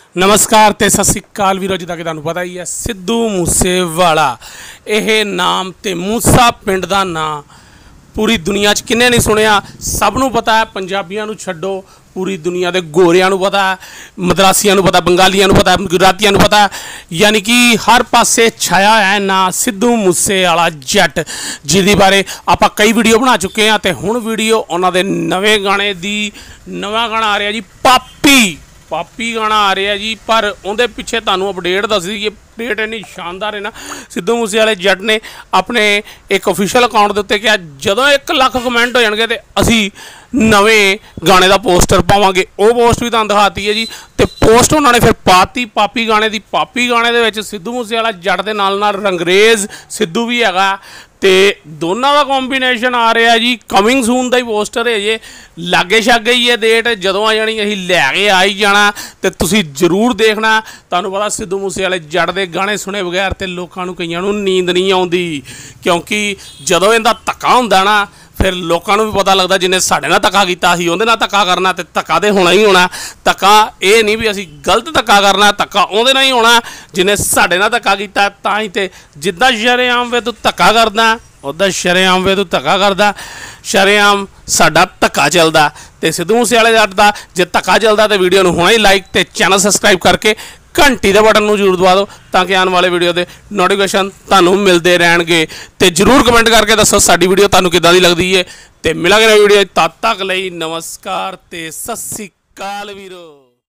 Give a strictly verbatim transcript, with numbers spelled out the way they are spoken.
नमस्कार ते सत श्री अकाल वीरो। जिदा कि तुहानूं पता ही है सिद्धू मूसेवाला यह नाम ते मूसा पिंड दा नाम पूरी दुनिया च किन्ने नहीं सुनिया। सब नूं पता है, पंजाबियां नूं छड्डो पूरी दुनिया के गोरियां नूं पता है, मद्रासियां नूं पता, बंगालियां नूं पता, गुजरातियां नूं पता, यानी कि हर पासे छाया है ना सिद्धू मूसेवाला जट, जिहदे बारे आपां कई वीडियो बना चुके हैं। तो हुण वीडियो उन्हां दे नवे गाने दी नवा गाना आ रहा जी, पापी पापी गाना आ रहा जी। पर उनके पिछे तुहानूं अपडेट दस दी, अपडेट इन्नी शानदार है ना। सिद्धू मूसेवाले जट ने अपने एक ऑफिशियल अकाउंट के उत्ते कहा जदों एक लख कमेंट हो जाएंगे तो असी नवे गाने का पोस्टर पावांगे। वो पोस्ट भी तुहानूं दिखाती है जी। तो पोस्ट उन्होंने फिर पाती पापी गाने की। पापी गाने दे विच सिद्धू मूसेवाला जट के नाल नाल रंगरेज सिद्धू भी हैगा। तो दोनों का कॉम्बीनेशन आ रहा जी। कमिंग सून का ही पोस्टर है जे, लागे शागे ही है डेट, जदों आ जानी असीं लैके आ ही जाना। तो तुसीं जरूर देखना। तुहानूं पता सिद्धू मूसेवाले जट के गाने सुने बगैर तो लोगों नूं कईयां नूं नींद नहीं आउंदी, क्योंकि जदों इहदा धक्का हुंदा ना फिर लोगों को भी पता लगता जिन्हें साढ़े नाल धक्का किया असीं उहदे नाल धक्का करना। तो धक्का तो होना ही होना। धक्का ये नहीं भी असीं गलत धक्का करना, धक्का उहदे नाल ही होना जिन्हें साढ़े नाल धक्का किया। तां ही ते जिद्दां शरेआम वे तूं धक्का करदा उदा शरेआम वे तूं धक्का करदा, शरेआम साडा धक्का चलदा। तो सिद्धू मूसेवाले जट दा जे धक्का चलदा तो वीडियो नूं हुणे ही लाइक ते चैनल सबसक्राइब करके घंटी के बटन में जरूर दबा दो, ताकि आने वाले वीडियो के नोटिफिकेशन तुहानूं मिलते रहणगे। तो जरूर कमेंट करके दसो साडी वीडियो तुहानूं किदां दी लगदी है। तो मिलांगे नवीं वीडियो, तद तक लई नमस्कार ते सत श्री अकाल वीरो।